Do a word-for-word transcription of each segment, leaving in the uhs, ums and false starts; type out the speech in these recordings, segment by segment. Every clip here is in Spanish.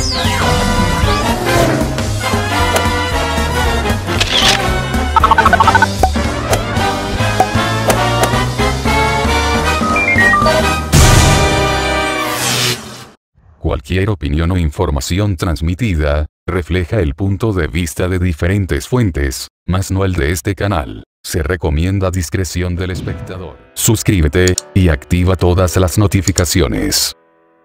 Cualquier opinión o información transmitida, refleja el punto de vista de diferentes fuentes, mas no el de este canal. Se recomienda discreción del espectador. Suscríbete, y activa todas las notificaciones.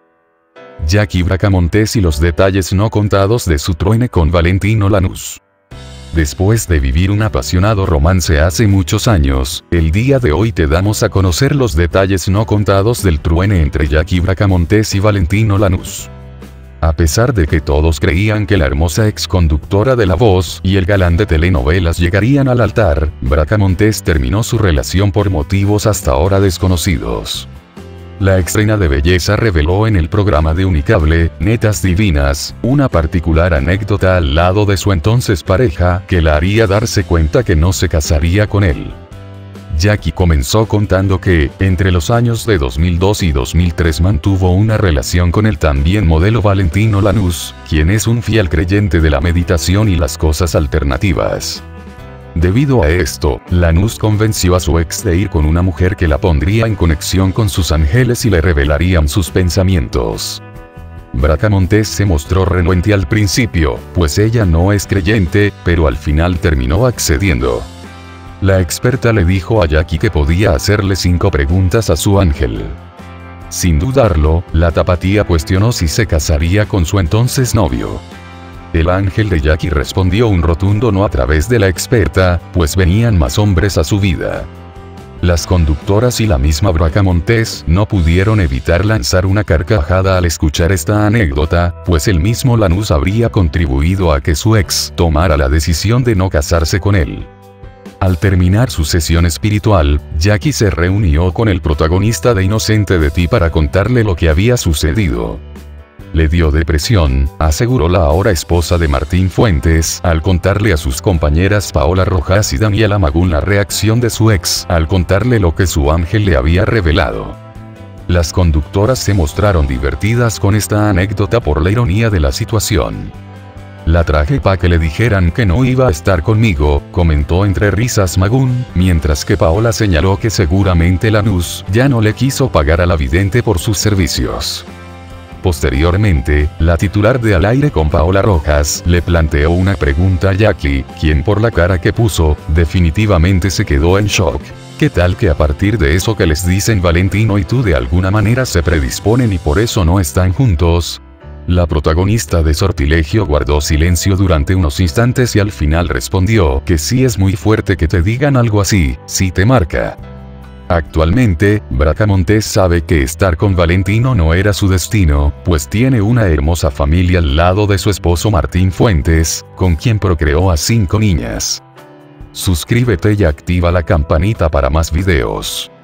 Jackie Bracamontes y los detalles no contados de su truene con Valentino Lanús. Después de vivir un apasionado romance hace muchos años, el día de hoy te damos a conocer los detalles no contados del truene entre Jackie Bracamontes y Valentino Lanús. A pesar de que todos creían que la hermosa exconductora de La Voz y el galán de telenovelas llegarían al altar, Bracamontes terminó su relación por motivos hasta ahora desconocidos. La exreina de belleza reveló en el programa de Unicable, Netas Divinas, una particular anécdota al lado de su entonces pareja que la haría darse cuenta que no se casaría con él. Jackie comenzó contando que, entre los años de dos mil dos y dos mil tres mantuvo una relación con el también modelo Valentino Lanús, quien es un fiel creyente de la meditación y las cosas alternativas. Debido a esto, Lanús convenció a su ex de ir con una mujer que la pondría en conexión con sus ángeles y le revelarían sus pensamientos. Bracamontes se mostró renuente al principio, pues ella no es creyente, pero al final terminó accediendo. La experta le dijo a Jackie que podía hacerle cinco preguntas a su ángel. Sin dudarlo, la tapatía cuestionó si se casaría con su entonces novio. El ángel de Jackie respondió un rotundo no a través de la experta, pues venían más hombres a su vida. Las conductoras y la misma Bracamontes no pudieron evitar lanzar una carcajada al escuchar esta anécdota, pues el mismo Lanús habría contribuido a que su ex tomara la decisión de no casarse con él. Al terminar su sesión espiritual, Jackie se reunió con el protagonista de Inocente de Ti para contarle lo que había sucedido. Le dio depresión, aseguró la ahora esposa de Martín Fuentes, al contarle a sus compañeras Paola Rojas y Daniela Magún la reacción de su ex, al contarle lo que su ángel le había revelado. Las conductoras se mostraron divertidas con esta anécdota por la ironía de la situación. La traje pa' que le dijeran que no iba a estar conmigo, comentó entre risas Magún, mientras que Paola señaló que seguramente Lanús ya no le quiso pagar a la vidente por sus servicios. Posteriormente, la titular de Al Aire con Paola Rojas le planteó una pregunta a Jackie, quien por la cara que puso, definitivamente se quedó en shock. ¿Qué tal que a partir de eso que les dicen Valentino y tú de alguna manera se predisponen y por eso no están juntos? La protagonista de Sortilegio guardó silencio durante unos instantes y al final respondió que sí es muy fuerte que te digan algo así, sí te marca. Actualmente, Bracamontes sabe que estar con Valentino no era su destino, pues tiene una hermosa familia al lado de su esposo Martín Fuentes, con quien procreó a cinco niñas. Suscríbete y activa la campanita para más videos.